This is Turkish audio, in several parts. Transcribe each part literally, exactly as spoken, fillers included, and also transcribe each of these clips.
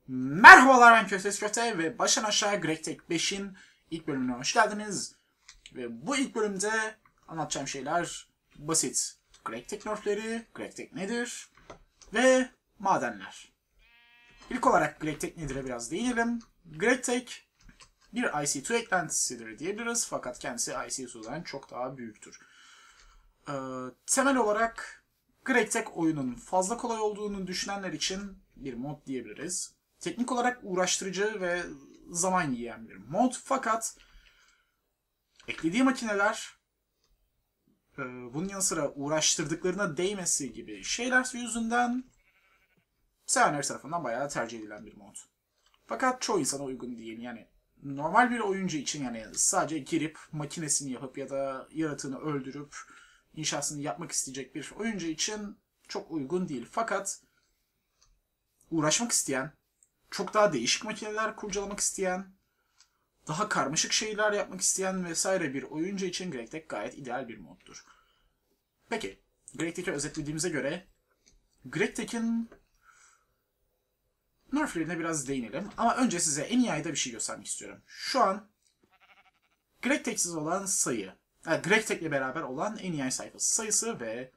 Merhabalar, ben Köftes Köfte ve baştan aşağı GregTech beşin ilk bölümüne hoş geldiniz. Ve bu ilk bölümde anlatacağım şeyler basit. GregTech nerfleri, GregTech nedir ve madenler. İlk olarak GregTech nedir'e biraz değinelim. GregTech bir I C iki eklentisidir diyebiliriz fakat kendisi I C iki'den çok daha büyüktür. Ee, temel olarak GregTech oyunun fazla kolay olduğunu düşünenler için bir mod diyebiliriz. Teknik olarak uğraştırıcı ve zaman yiyen bir mod fakat eklediği makineler e, bunun yanı sıra uğraştırdıklarına değmesi gibi şeyler yüzünden sevenler tarafından bayağı tercih edilen bir mod. Fakat çoğu insana uygun değil. Yani normal bir oyuncu için, yani sadece girip makinesini yapıp ya da yaratığını öldürüp inşasını yapmak isteyecek bir oyuncu için çok uygun değil. Fakat uğraşmak isteyen, çok daha değişik makineler kurcalamak isteyen, daha karmaşık şeyler yapmak isteyen vesaire bir oyuncu için GregTech gayet ideal bir moddur. Peki, GregTech'i özetlediğimize göre GregTech'in nerflerine biraz değinelim. Ama önce size en iyi ayda bir şey göstermek istiyorum. Şu an GregTech'siz olan sayı, yani GregTech ile beraber olan en iyi ay sayfası sayısı ve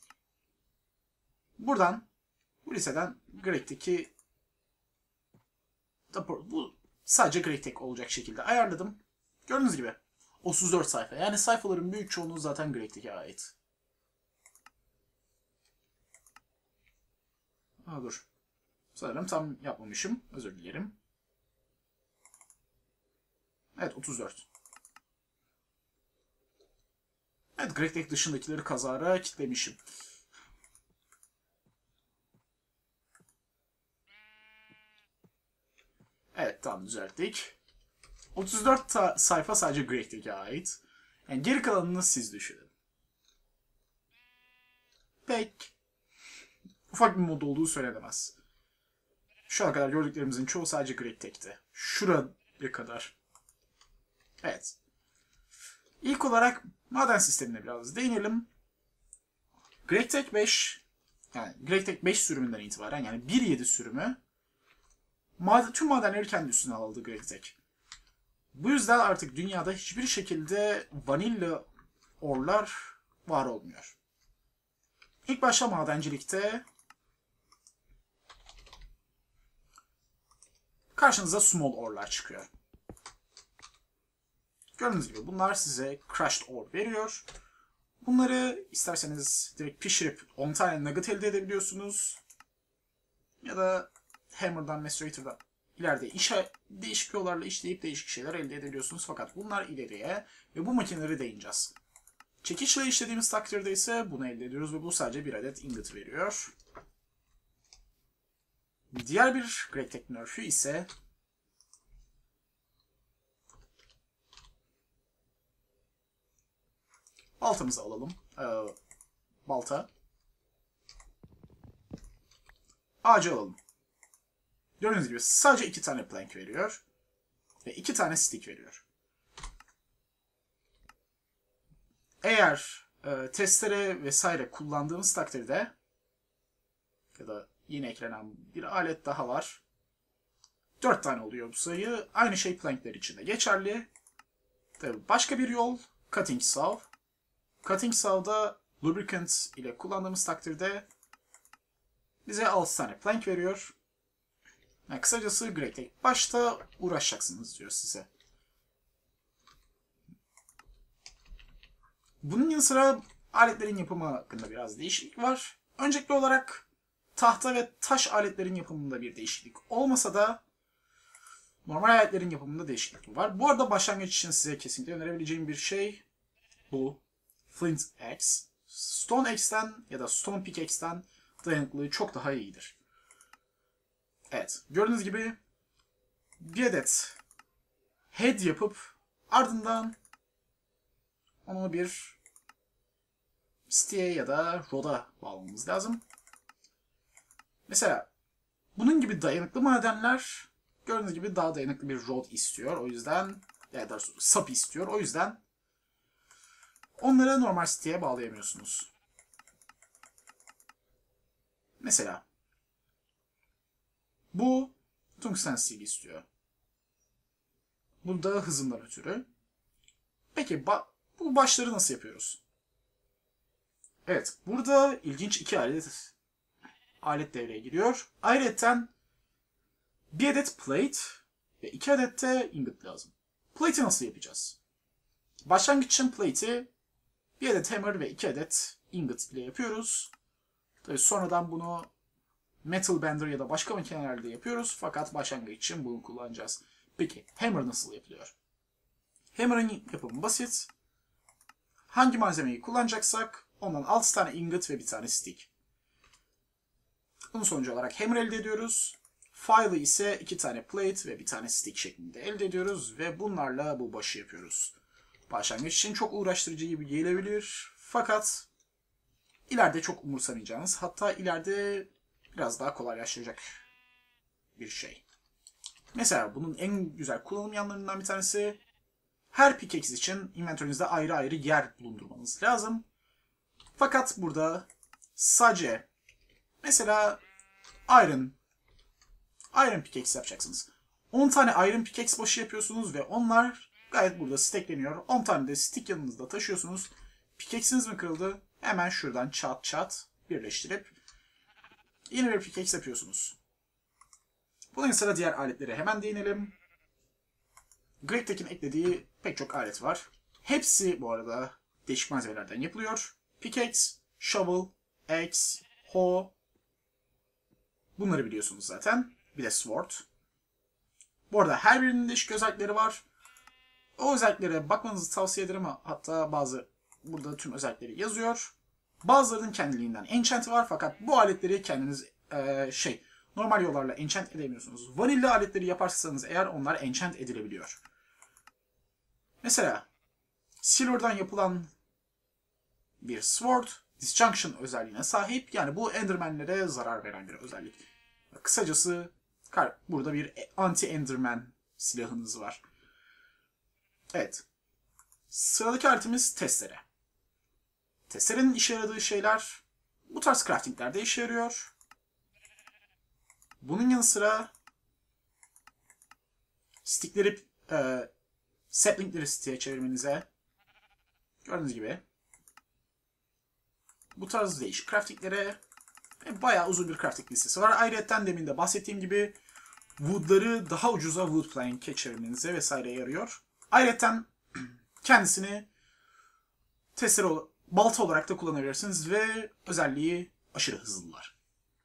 buradan, bu listeden GregTech'i, bu sadece GregTech olacak şekilde ayarladım. Gördüğünüz gibi otuz dört sayfa. Yani sayfaların büyük çoğunluğu zaten GregTech'e ait. Ha, dur. Sanırım tam yapmamışım. Özür dilerim. Evet, otuz dört. Evet, GregTech dışındakileri kazara kilitlemişim. Evet, tamam, düzelttik. otuz dört sayfa sadece GregTech'e ait. Yani geri kalanını siz düşünün. Pek ufak bir mod olduğu söylenemez. Şu ana kadar gördüklerimizin çoğu sadece GregTech'ti. Şuraya kadar. Evet. İlk olarak maden sistemine biraz değinelim. GregTech beş, yani GregTech beş sürümünden itibaren, yani bir nokta yedi sürümü maden, tüm madenleri kendi üstüne aldı GregTech. Bu yüzden artık dünyada hiçbir şekilde vanilla orlar var olmuyor. İlk başta madencilikte karşınıza small orlar çıkıyor. Gördüğünüz gibi bunlar size crushed ore veriyor. Bunları isterseniz direkt pişirip on tane nugget elde edebiliyorsunuz. Ya da Hammer'dan, Macerator'dan ileride işe, değişik yollarla işleyip değişik şeyler elde edebiliyorsunuz. Fakat bunlar ileriye ve bu makineleri değineceğiz. Çekişle işlediğimiz takdirde ise bunu elde ediyoruz ve bu sadece bir adet ingot veriyor. Diğer bir GregTech nerf'ü ise baltamızı alalım. Ee, balta. Ağacı alalım. Gördüğünüz gibi sadece iki tane plank veriyor. Ve iki tane stick veriyor. Eğer e, testere vesaire kullandığımız takdirde ya da yine eklenen bir alet daha var. dört tane oluyor bu sayı. Aynı şey plankler için de geçerli. Tabii başka bir yol cutting saw. Cutting saw'da lubricant ile kullandığımız takdirde bize altı tane plank veriyor. Yani kısacası GregTech başta uğraşacaksınız diyor size. Bunun yanı sıra aletlerin yapımı hakkında biraz değişiklik var. Öncelikli olarak tahta ve taş aletlerin yapımında bir değişiklik olmasa da normal aletlerin yapımında değişiklik var. Bu arada başlangıç için size kesinlikle önerebileceğim bir şey bu. Flint Axe. Stone Axe'den ya da Stone Pickaxe'den dayanıklılığı çok daha iyidir. Evet, gördüğünüz gibi bir adet head yapıp ardından onu bir stick'e ya da rod'a bağlamamız lazım. Mesela bunun gibi dayanıklı madenler gördüğünüz gibi daha dayanıklı bir rod istiyor. O yüzden, ya da sap istiyor. O yüzden onları normal stick'e bağlayamıyorsunuz. Mesela bu Tungsten steel istiyor. Bu da hızından ötürü. Peki ba bu başları nasıl yapıyoruz? Evet, burada ilginç iki alet alet devreye giriyor. Ayrıca bir adet plate ve iki adet de ingot lazım. Plate'i nasıl yapacağız? Başlangıç için plate'i bir adet hammer ve iki adet ingot ile yapıyoruz. Tabii sonradan bunu metal bender ya da başka makinelerde yapıyoruz. Fakat başlangıç için bunu kullanacağız. Peki hammer nasıl yapılıyor? Hammer'ın yapımı basit. Hangi malzemeyi kullanacaksak ondan altı tane ingot ve bir tane stick. Bunun sonucu olarak hammer elde ediyoruz. File'ı ise iki tane plate ve bir tane stick şeklinde elde ediyoruz ve bunlarla bu başı yapıyoruz. Başlangıç için çok uğraştırıcı gibi gelebilir. Fakat ileride çok umursamayacağınız, hatta ileride biraz daha kolaylaştıracak bir şey. Mesela bunun en güzel kullanım yanlarından bir tanesi, her pickaxe için inventörünüzde ayrı ayrı yer bulundurmanız lazım. Fakat burada sadece mesela iron iron pickaxe yapacaksınız. on tane iron pickaxe başı yapıyorsunuz ve onlar gayet burada stackleniyor. on tane de stick yanınızda taşıyorsunuz. Pickaxe'iniz mi kırıldı? Hemen şuradan çat çat birleştirip yeni bir pickaxe yapıyorsunuz. Bunun yanı sıra diğer aletlere hemen değinelim. GregTech'in eklediği pek çok alet var. Hepsi bu arada değişik malzemelerden yapılıyor. Pickaxe, shovel, axe, hoe. Bunları biliyorsunuz zaten. Bir de sword. Bu arada her birinin değişik özellikleri var. O özelliklere bakmanızı tavsiye ederim. Hatta bazı burada tüm özellikleri yazıyor. Bazılarının kendiliğinden enchant'i var fakat bu aletleri kendiniz ee, şey normal yollarla enchant edemiyorsunuz. Vanilla aletleri yaparsanız eğer onlar enchant edilebiliyor. Mesela silver'dan yapılan bir sword disjunction özelliğine sahip. Yani bu enderman'lere zarar veren bir özellik. Kısacası burada bir anti-enderman silahınız var. Evet. Sıradaki aletimiz testere. Testerenin işe yaradığı şeyler bu tarz craftinglerde işe yarıyor. Bunun yanı sıra stickleri e, saplingleri stick'e çevirmenize gördüğünüz gibi bu tarz değişik craftinglere e, bayağı uzun bir crafting listesi var. Ayrıca demin de bahsettiğim gibi wood'ları daha ucuza wood plank'e çevirmenize vesaire yarıyor. Ayrıca kendisini testere balta olarak da kullanabilirsiniz ve özelliği aşırı hızlılar.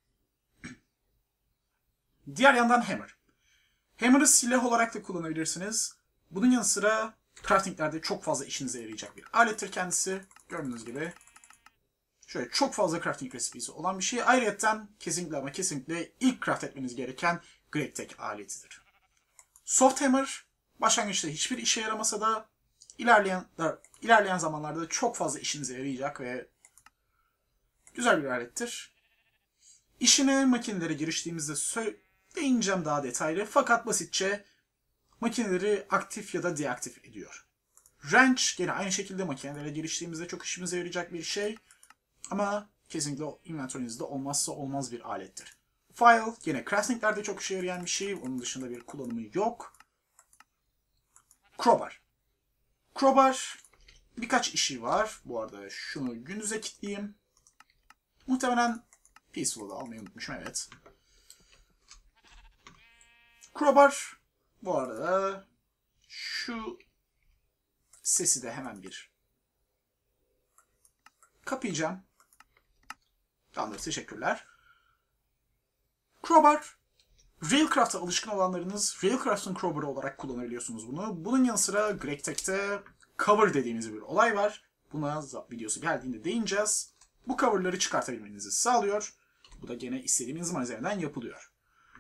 Diğer yandan hammer. Hammer'ı silah olarak da kullanabilirsiniz. Bunun yanı sıra craftinglerde çok fazla işinize yarayacak bir alettir kendisi. Gördüğünüz gibi şöyle çok fazla crafting resipisi olan bir şey. Ayrıca kesinlikle ama kesinlikle ilk craft etmeniz gereken GregTech aletidir. Soft hammer başlangıçta hiçbir işe yaramasa da ilerleyen ilerleyen zamanlarda çok fazla işinize yarayacak ve güzel bir alettir. İşine makinelere giriştiğimizde değineceğim daha detaylı fakat basitçe makineleri aktif ya da deaktif ediyor. Wrench gene aynı şekilde makinelere giriştiğimizde çok işimize yarayacak bir şey ama kesinlikle inventörünüzde olmazsa olmaz bir alettir. File gene craftinglerde çok işe yarayan bir şey, onun dışında bir kullanımı yok. Crowbar. Crowbar birkaç işi var. Bu arada şunu gündüze kilitleyeyim. Muhtemelen Peaceful'u almayı unutmuşum, evet. Crowbar bu arada şu sesi de hemen bir kapayacağım. Tamamdır, teşekkürler. Crowbar, Railcraft'a alışkın olanlarınız Railcraft'ın Crowbar'ı olarak kullanabiliyorsunuz bunu. Bunun yanı sıra GregTech'te cover dediğimiz bir olay var. Buna videosu geldiğinde değineceğiz. Bu cover'ları çıkartabilmenizi sağlıyor. Bu da gene istediğiniz malzemeden yapılıyor.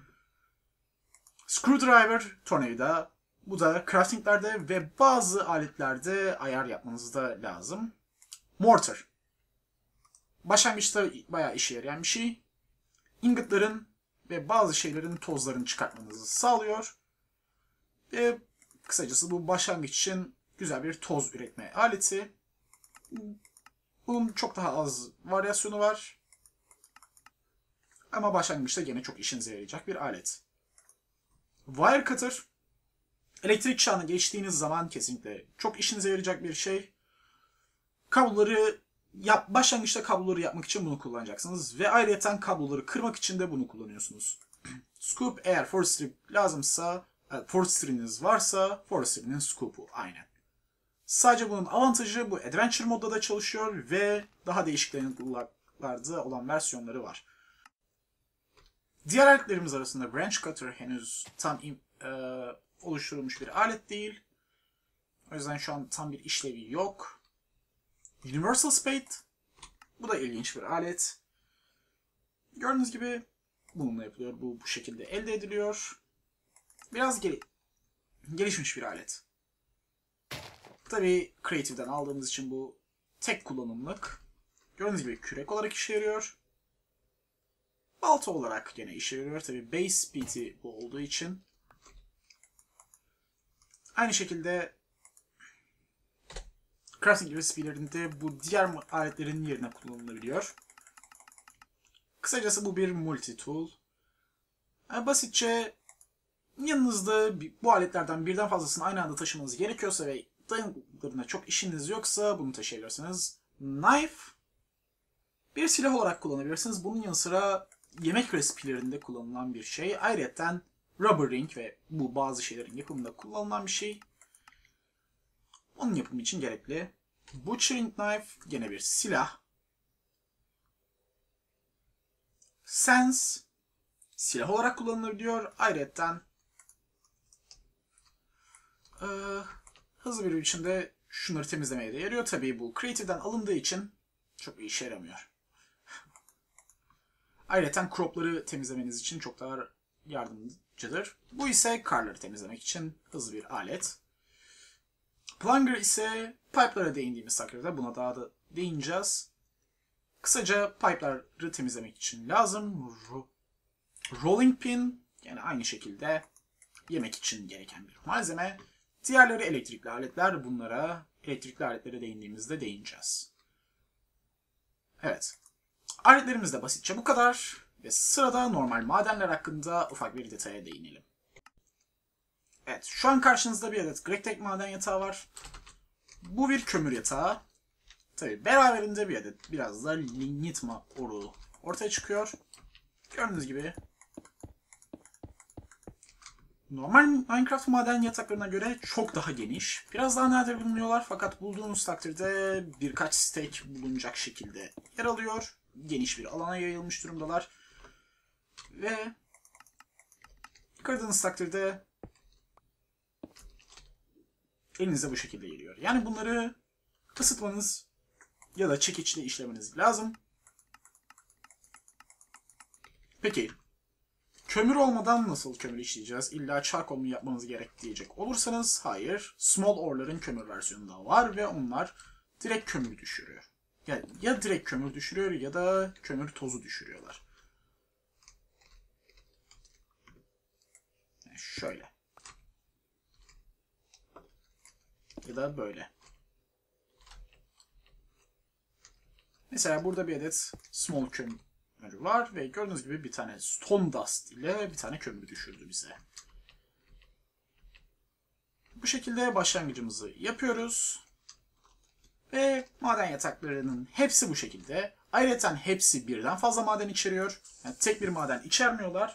Screwdriver, tornavida. Bu da craftinglerde ve bazı aletlerde ayar yapmanız da lazım. Mortar. Başlangıçta bayağı işe yarayan bir şey. Ingotların ve bazı şeylerin tozlarını çıkartmanızı sağlıyor. Ve kısacası bu başlangıç için güzel bir toz üretme aleti. Bunun çok daha az varyasyonu var. Ama başlangıçta gene çok işinize yarayacak bir alet. Wire Cutter, elektrik çağına geçtiğiniz zaman kesinlikle çok işinize yarayacak bir şey. Kabloları yap, başlangıçta kabloları yapmak için bunu kullanacaksınız ve ayrıca kabloları kırmak için de bunu kullanıyorsunuz. Scoop, eğer forestry lazımsa, forestry'niz varsa forestry'nin scoop'u aynen. Sadece bunun avantajı bu Adventure modda da çalışıyor ve daha değişik dayanıklılıklarda olan versiyonları var. Diğer aletlerimiz arasında Branch Cutter henüz tam e, oluşturulmuş bir alet değil. O yüzden şu an tam bir işlevi yok. Universal Spade, bu da ilginç bir alet. Gördüğünüz gibi bununla yapılıyor. Bu bu şekilde elde ediliyor. Biraz gel gelişmiş bir alet. Tabii Creative'den aldığımız için bu tek kullanımlık. Gördüğünüz gibi kürek olarak işe yarıyor. Balta olarak gene işe yarıyor. Tabii base speed'i bu olduğu için. Aynı şekilde crafting recipe'lerinde bu diğer aletlerin yerine kullanılabiliyor. Kısacası bu bir multi tool. Yani basitçe yanınızda bu aletlerden birden fazlasını aynı anda taşımanız gerekiyorsa ve dayanıklılığına çok işiniz yoksa bunu taşıyabilirsiniz. Knife bir silah olarak kullanabilirsiniz. Bunun yanı sıra yemek recipe'lerinde kullanılan bir şey. Ayrıca rubber ring ve bu bazı şeylerin yapımında kullanılan bir şey. Onun yapımı için gerekli. Butchering knife gene bir silah. Sense silah olarak kullanılabiliyor. Ayrıca e, hızlı bir biçimde şunları temizlemeye de yarıyor. Tabii bu Creative'den alındığı için çok bir işe yaramıyor. Ayrıca cropları temizlemeniz için çok daha yardımcıdır. Bu ise karları temizlemek için hızlı bir alet. Plunger ise pipe'lara değindiğimiz takdirde buna daha da değineceğiz. Kısaca pipe'ları temizlemek için lazım. Ro Rolling pin yani aynı şekilde yemek için gereken bir malzeme. Diğerleri elektrikli aletler. Bunlara elektrikli aletlere değindiğimizde değineceğiz. Evet. Aletlerimiz de basitçe bu kadar. Ve sırada normal madenler hakkında ufak bir detaya değinelim. Evet, şu an karşınızda bir adet GregTech maden yatağı var. Bu bir kömür yatağı. Tabi beraberinde bir adet biraz da lignit oru ortaya çıkıyor. Gördüğünüz gibi normal Minecraft maden yataklarına göre çok daha geniş. Biraz daha nadir bulunuyorlar fakat bulduğunuz takdirde birkaç stack bulunacak şekilde yer alıyor. Geniş bir alana yayılmış durumdalar. Ve kırdığınız takdirde elinize bu şekilde geliyor. Yani bunları ısıtmanız ya da çekiçle işlemeniz lazım. Peki kömür olmadan nasıl kömür işleyeceğiz? İlla charcoal mu yapmamız gerek diyecek olursanız hayır. Small ore'ların kömür versiyonu da var ve onlar direkt kömür düşürüyor. Yani ya direkt kömür düşürüyor ya da kömür tozu düşürüyorlar. Yani şöyle. Ya da böyle. Mesela burada bir adet small kömür var ve gördüğünüz gibi bir tane stone dust ile bir tane kömür düşürdü bize. Bu şekilde başlangıcımızı yapıyoruz. Ve maden yataklarının hepsi bu şekilde. Ayrıca hepsi birden fazla maden içeriyor. Yani tek bir maden içermiyorlar.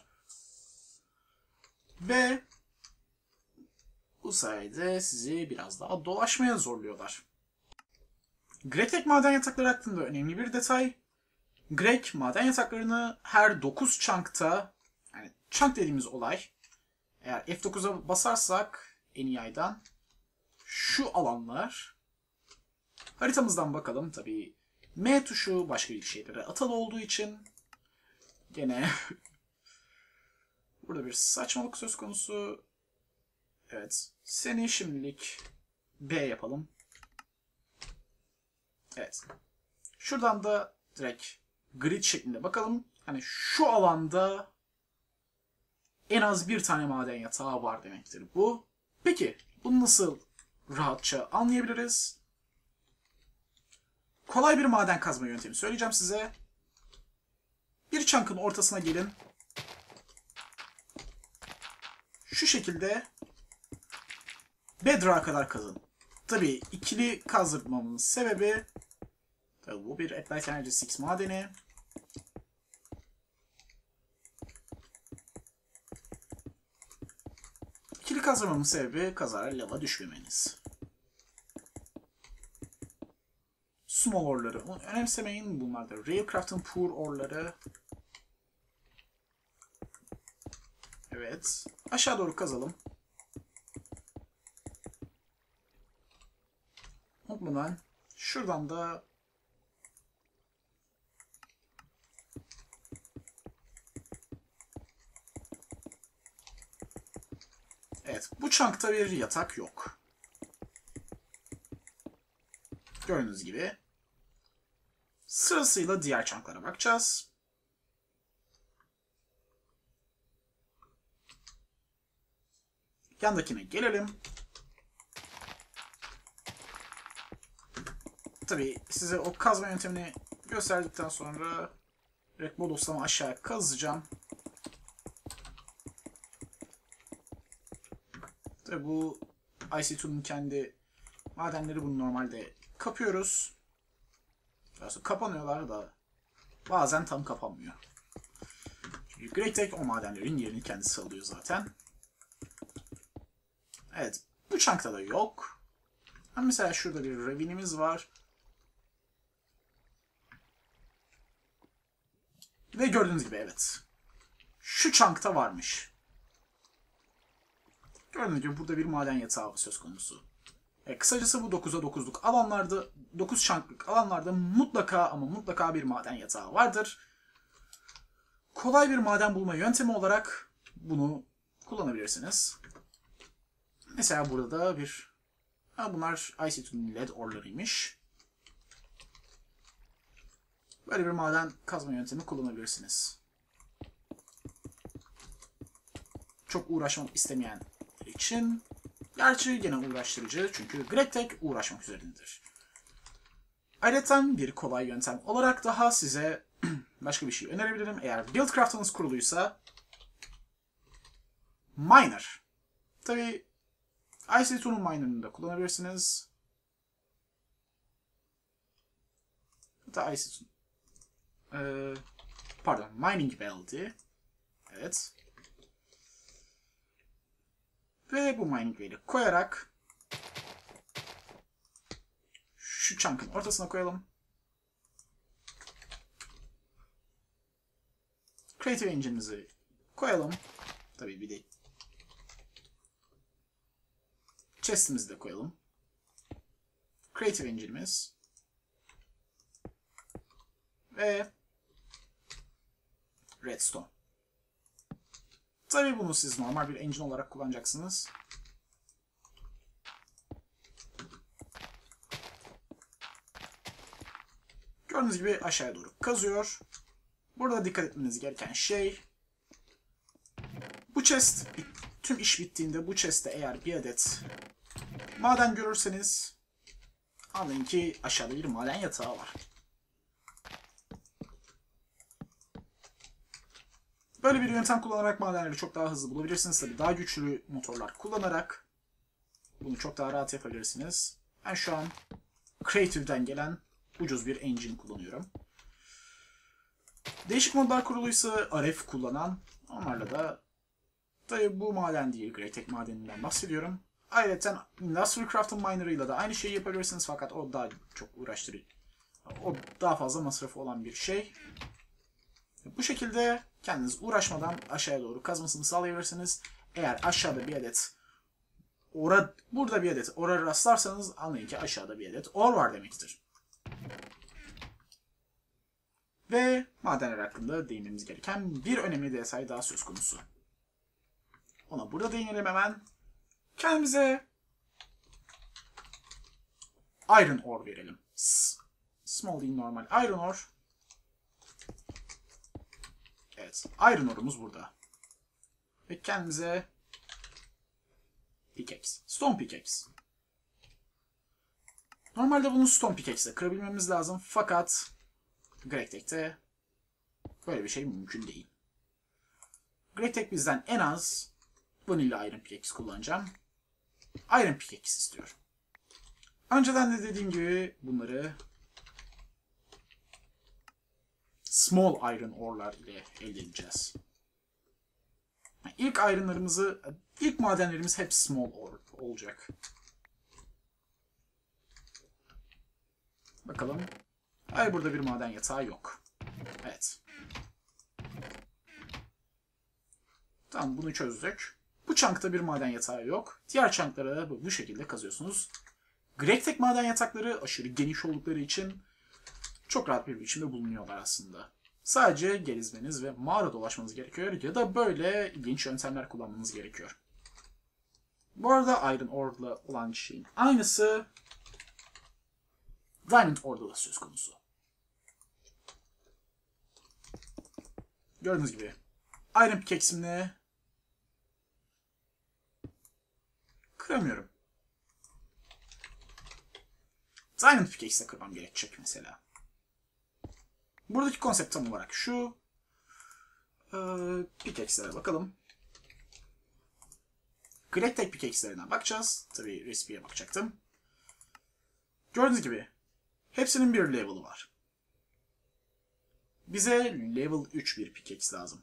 Ve bu sayede sizi biraz daha dolaşmaya zorluyorlar. GregTech maden yatakları hakkında önemli bir detay. Greg maden yataklarını her dokuz chunk'ta, yani chunk dediğimiz olay, eğer F dokuza basarsak N E I'dan şu alanlar, haritamızdan bakalım tabii M tuşu başka bir şeylere atalı olduğu için gene burada bir saçmalık söz konusu. Evet, seni şimdilik B yapalım. Evet, şuradan da direkt grid şeklinde bakalım. Hani şu alanda en az bir tane maden yatağı var demektir bu. Peki bunu nasıl rahatça anlayabiliriz? Kolay bir maden kazma yöntemi söyleyeceğim size. Bir chunk'ın ortasına gelin. şu şekilde Bedrock'a kadar kazın. Tabii ikili kazdırmamın sebebi tabii bu bir Applied Energy altı madeni. İkili kazdırmamın sebebi kazara lava düşmemeniz. Small ore'ları önemsemeyin. Bunlar da Railcraft'ın poor ore'ları. Evet. Aşağı doğru kazalım. Mutlaka şuradan da evet, bu chunk'ta bir yatak yok. Gördüğünüz gibi. Sırasıyla diğer chunk'lara bakacağız. Yandakine gelelim. Tabii size o kazma yöntemini gösterdikten sonra direkt bodoslama aşağı kazacağım. Tabii bu I C iki'nin kendi madenleri, bunu normalde kapıyoruz. Aslında kapanıyorlar da bazen tam kapanmıyor. Çünkü Great o madenlerin yerini kendisi alıyor zaten. Evet, bu chunk'ta da yok. Ama mesela şurada bir ravinimiz var. Ve gördüğünüz gibi evet. Şu chunk'ta varmış. Gördüğünüz gibi burada bir maden yatağı söz konusu. E, kısacası bu dokuza dokuzluk alanlarda, dokuz chunk'lık alanlarda mutlaka ama mutlaka bir maden yatağı vardır. Kolay bir maden bulma yöntemi olarak bunu kullanabilirsiniz. Mesela burada da bir... Ha, bunlar I C iki'nin led ore'larıymış. Böyle bir maden kazma yöntemi kullanabilirsiniz. Çok uğraşmak istemeyen için. Gerçi gene uğraştırıcı çünkü GregTech uğraşmak üzerindedir. Ayrıca bir kolay yöntem olarak daha size başka bir şey önerebilirim. Eğer Buildcraft'ınız kuruluysa Miner. Tabii I C iki'nin Miner'ını da kullanabilirsiniz. Hatta I C iki... Ee, pardon, Mining Bell'di. Evet. Ve bu Mining Bell'i koyarak şu chunk'ın ortasına koyalım. Creative Engine'imizi koyalım. Tabii bir de chest'imizi de koyalım. Creative Engine'imiz ve Redstone. Tabii bunu siz normal bir engine olarak kullanacaksınız. Gördüğünüz gibi aşağıya doğru kazıyor. Burada dikkat etmeniz gereken şey, bu chest, tüm iş bittiğinde bu chest'te eğer bir adet maden görürseniz anlayın ki aşağıda bir maden yatağı var. Böyle bir yöntem kullanarak madenleri çok daha hızlı bulabilirsiniz. Tabii daha güçlü motorlar kullanarak bunu çok daha rahat yapabilirsiniz. Ben şu an Creative'den gelen ucuz bir engine kullanıyorum. Değişik modlar kuruluysa R F kullanan, onlarla da tabii bu maden değil, GregTech madeninden bahsediyorum. Ayrıca Industrial Craft'ın Miner'ıyla da aynı şeyi yapabilirsiniz fakat o daha çok uğraştırıcı. O daha fazla masrafı olan bir şey. Bu şekilde kendiniz uğraşmadan aşağıya doğru kazmasını sağlayabilirsiniz. Eğer aşağıda bir adet ora, burada bir adet ora rastlarsanız anlayın ki aşağıda bir adet or var demektir. Ve madenler hakkında değinmemiz gereken bir önemli detay daha söz konusu. Ona burada değinelim hemen. Kendimize iron ore verelim. S small değil, normal iron ore. Evet, iron ore'umuz burada. Ve kendimize pickaxe, stone pickaxe. Normalde bunu stone pickaxe ile kırabilmemiz lazım fakat GregTech'te böyle bir şey mümkün değil. GregTech bizden en az Vanilla Iron Pickaxe kullanacağım. Iron Pickaxe istiyorum. Önceden de dediğim gibi bunları Small Iron Ore'lar ile elde edeceğiz. İlk ironlarımızı, ilk madenlerimiz hep Small Ore olacak. Bakalım. Hayır, burada bir maden yatağı yok. Evet. Tamam, bunu çözdük. Bu chunk'ta bir maden yatağı yok. Diğer chunk'lara bu şekilde kazıyorsunuz. Grektek maden yatakları aşırı geniş oldukları için çok rahat bir biçimde bulunuyorlar aslında. Sadece gezmeniz ve mağara dolaşmanız gerekiyor ya da böyle ilginç yöntemler kullanmanız gerekiyor. Bu arada Iron Ore'la olan şeyin aynısı Diamond Ore'da da söz konusu. Gördüğünüz gibi Iron Pickaxe'imle kıramıyorum. Diamond Pickaxe'le kırmam gerekecek mesela. Buradaki konsept tam olarak şu. Ee, Pickaxe'lere bakalım. Grektek Pickaxe'lerine bakacağız. Tabii resipeye bakacaktım. Gördüğünüz gibi hepsinin bir level'ı var. Bize level üç bir pickaxe lazım.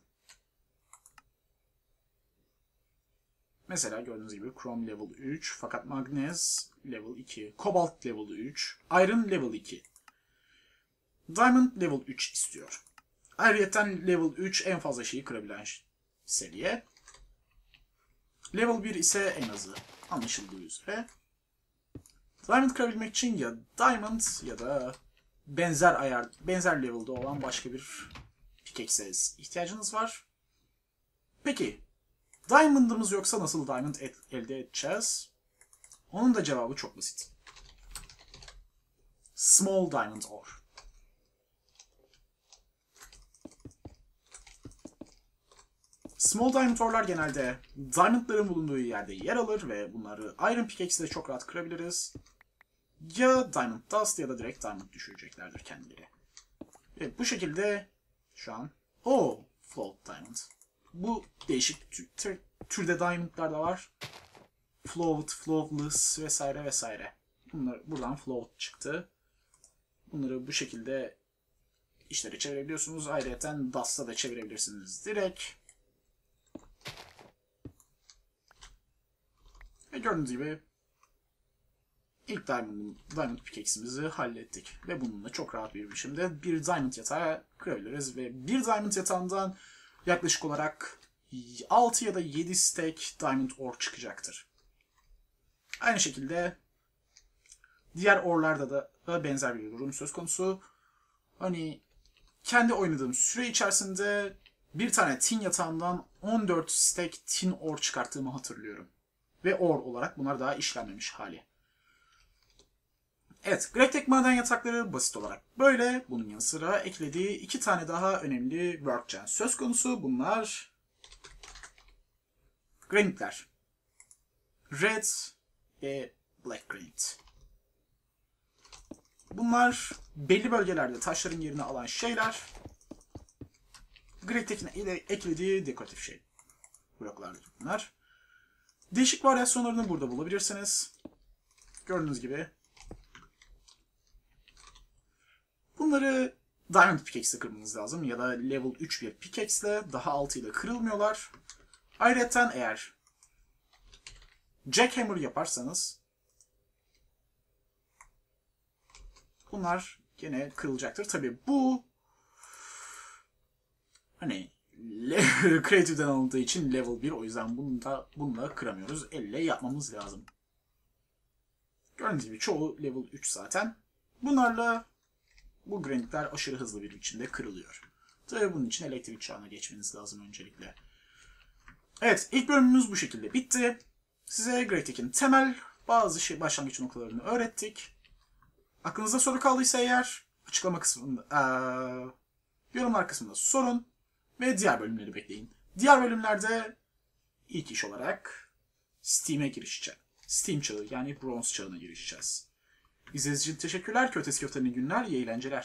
Mesela gördüğünüz gibi Chrome level üç, fakat Magnez level iki, Cobalt level üç, Iron level iki. Diamond level üç istiyor. Ayrıca level üç en fazla şeyi kırabilen seviye. Level bir ise en azı, anlaşıldığı üzere. Diamond kırabilmek için ya Diamond ya da benzer ayar, benzer level'da olan başka bir pickaxe'e ihtiyacınız var. Peki, Diamond'ımız yoksa nasıl Diamond et, elde edeceğiz? Onun da cevabı çok basit. Small Diamond Ore. Small Diamond Ore'lar genelde Diamond'ların bulunduğu yerde yer alır ve bunları Iron Pickaxe ile çok rahat kırabiliriz. Ya Diamond Dust ya da direkt Diamond düşüreceklerdir kendileri. Ve bu şekilde şu an o Float Diamond. Bu değişik tür, türde Diamond'lar da var. Float, Flawless vesaire vesaire. Bunlar, buradan Float çıktı. Bunları bu şekilde işlere çevirebiliyorsunuz. Ayrıca Dust'a da çevirebilirsiniz direkt. Ve gördüğünüz gibi ilk Diamond, Diamond Pickaxe'imizi hallettik. Ve bununla çok rahat bir biçimde bir Diamond yatağı kırabiliriz. Ve bir Diamond yatağından yaklaşık olarak altı ya da yedi stack Diamond Ore çıkacaktır. Aynı şekilde diğer ore'larda da benzer bir durum söz konusu. Hani kendi oynadığım süre içerisinde bir tane tin yatağından on dört stack tin ore çıkarttığımı hatırlıyorum. Ve ore olarak bunlar daha işlenmemiş hali. Evet, Grektek maden yatakları basit olarak böyle. Bunun yanı sıra eklediği iki tane daha önemli workgen söz konusu. Bunlar granitler. Red ve Black Granite. Bunlar belli bölgelerde taşların yerini alan şeyler. Grektek'in eklediği dekoratif şey. Bloklardır bunlar. Değişik varyasyonlarını burada bulabilirsiniz. Gördüğünüz gibi. Bunları Diamond Pickaxe ile kırmanız lazım ya da level üç bir pickaxe ile, daha altı ile kırılmıyorlar. Ayrıca eğer Jackhammer yaparsanız bunlar gene kırılacaktır. Tabi bu hani Creative'den alındığı için level bir, o yüzden bunu da bununla kıramıyoruz. Elle yapmamız lazım. Gördüğünüz gibi çoğu level üç zaten. Bunlarla bu granitler aşırı hızlı bir biçimde kırılıyor. Tabi bunun için elektrik çağına geçmeniz lazım öncelikle. Evet, ilk bölümümüz bu şekilde bitti. Size Grektek'in temel bazı şey, başlangıç noktalarını öğrettik. Aklınızda soru kaldıysa eğer açıklama kısmında, ee, yorumlar kısmında sorun ve diğer bölümleri bekleyin. Diğer bölümlerde ilk iş olarak Steam'e girişeceğiz. Steam çağı yani Bronze çağına girişeceğiz. İzlediğiniz için teşekkürler. Kötesi köftenin günler, iyi eğlenceler.